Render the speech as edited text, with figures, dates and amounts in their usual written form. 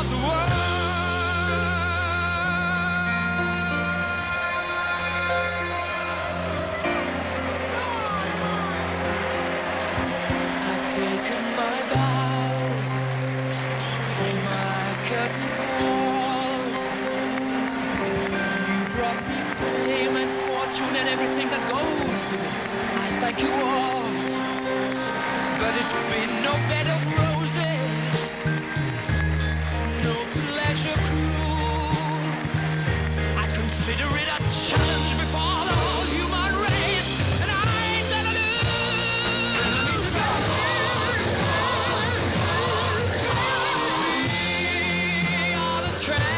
the world. I've taken my bows, my curtain calls. You brought me fame and fortune and everything that goes with it. I thank you all, but it's been no bed of roses, no pleasure cruise. I consider it a challenge before the whole human race, and I ain't gonna lose. We are the champions.